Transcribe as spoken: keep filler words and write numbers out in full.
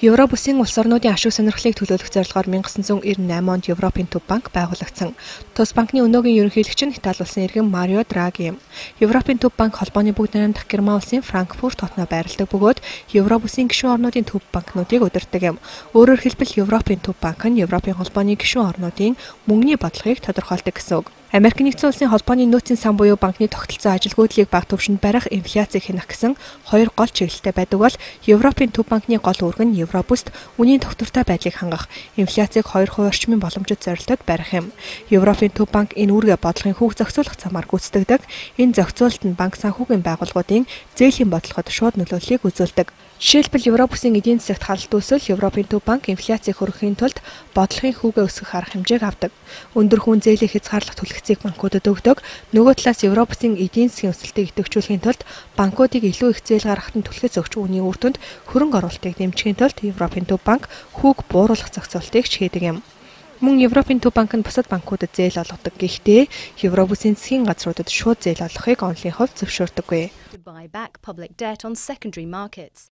Европ улсын улс орнуудын ашиг сонирхлыг төлөөлөх зорилгоор 천구၉найман онд Европын төв банк байгуулагдсан. Тус банкны өнөөгийн ерөнхийлөгч нь Итали улсын иргэн Марио Драги юм. Европын төв банк холбооны бүгд найрамдах Герман улсын Франкфурт хотноо байрладаг бөгөөд Европ улсын гишүүн орнуудын төв банкнуудыг удирддаг юм. Өөрөөр хэлбэл Европын төв банк нь Европын холбооны гишүүн орнуудын мөнгөний бодлогыг тодорхойлдог гэсэн үг. Америк нэгдсэн улсын холбооны нөөцийн сан буюу банкны тогтолцоо ажилгүйдлийг бага түвшинд барих, инфляцийг хянах гэсэн хоёр гол чиглэлтэй байдаг бол Европын төв банкны гол үүрэг нь Европ улсад үнийн тогтвортой байдлыг хангах, инфляцийг хоёр хувь орчмын боломжит зорилтод барих юм. Европын төв банк энэ үүргээ бодлогын хүүг зохицуулах замаар гүйцэтгэдэг. Энэ зохицуулалт нь банк санхүүгийн байгууллагуудын зээлийн бодлогод шууд нөлөөллийг үзүүлдэг. Жишээлбэл Европ улсын эдийн засагт халалт үүсвэл Европын төв банк инфляцийг хөрөхийн тулд бодлогын хүүгээ өсгөх арга хэмжээг авдаг. Өндөр хүн зээлийн хязгаарлах түлхцийг банкудад өгдөг. Нөгөө талаас Европ улсын эдийн засгийн өсөлтийг идэвхжүүлэхийн тулд банкуудыг илүү их зээл гаргахад нь түлхэц өгч үүний үр дүнд хөрөнгө оруулалтыг дэмжихийн тулд Европын төв банк хүүг бууруулах зохицуултыг чийдэг юм. Мөн Европын төв банк нь бусад банкудад зээл олгодог. Гэхдээ Европ улсын засгийн газруудад шууд зээл олгохыг онлын хувьд зөвшөөрдөггүй.